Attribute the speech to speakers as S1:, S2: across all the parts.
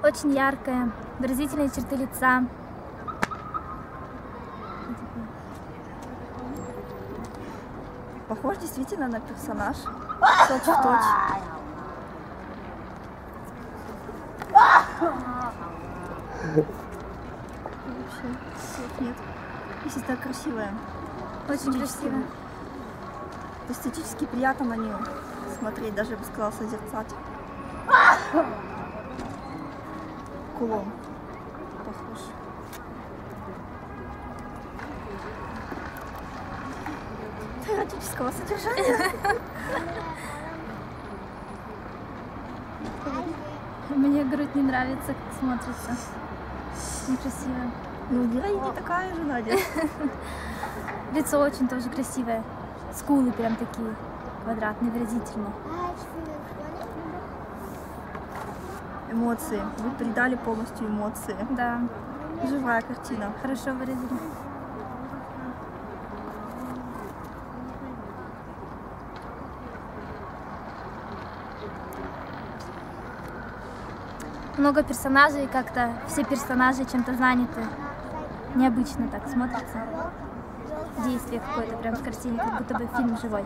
S1: Очень яркая, выразительные черты лица.
S2: Похож действительно на персонаж. Точь в точь. Вообще, слов нет. Если так красивая.
S1: Очень красиво.
S2: Эстетически приятно на нее смотреть, даже я бы сказала, созерцать. Кулон похож. Эротического содержания.
S1: Мне грудь не нравится, как смотрится. Некрасиво.
S2: Ну, героиня такая же, Надя.
S1: Лицо очень тоже красивое. Скулы прям такие квадратные, выразительные.
S2: Эмоции. Вы передали полностью эмоции.
S1: Да,
S2: Живая картина.
S1: хорошо выразили. Много персонажей, как-то все персонажи чем-то заняты. Необычно так смотрится. Действие какое-то прям в картине, как будто бы фильм живой.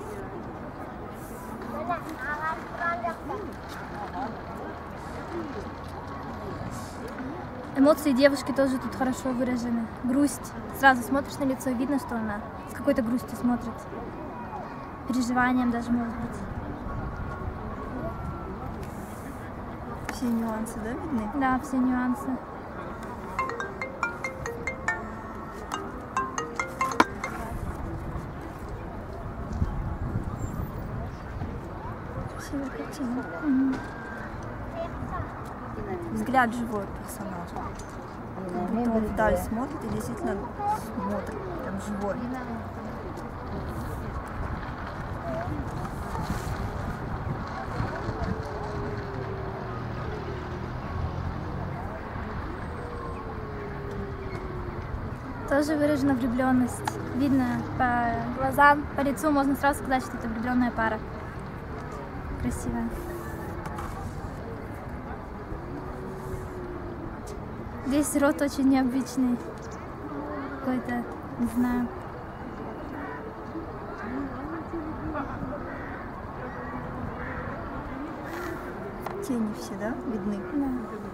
S1: Эмоции девушки тоже тут хорошо выражены. Грусть. Сразу смотришь на лицо, видно, что она с какой-то грустью смотрит. Переживанием даже, может быть.
S2: Все нюансы, да, видны?
S1: Да, все нюансы.
S2: Красивая картина. Взгляд живой персонажа. Как будто он вдаль смотрит и действительно смотрит, прям живой.
S1: Тоже выражена влюбленность. Видно по глазам, по лицу можно сразу сказать, что это влюбленная пара. Красивая. Весь рот очень необычный. Какой-то, не знаю.
S2: Тени все, да, видны?
S1: Да.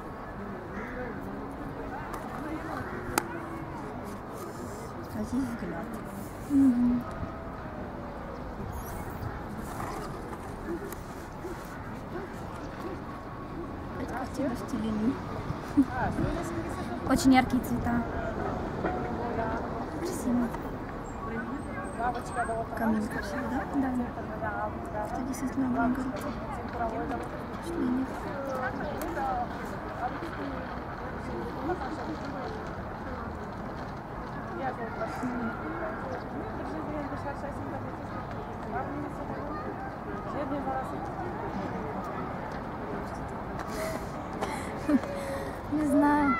S2: А здесь взгляд.
S1: Мгм.
S2: Опять картина в стиле Ли.
S1: Очень яркие цвета. Красиво.
S2: Камень красивый, да?
S1: Да.
S2: Это действительно огонь горит. Впечатление.
S1: Не знаю.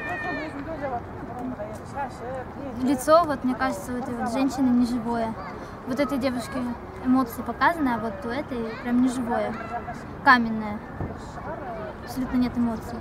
S1: Лицо, вот мне кажется, у этой вот женщины не живое. Вот этой девушке эмоции показаны, а вот у этой прям не живое. Каменное. Абсолютно нет эмоций.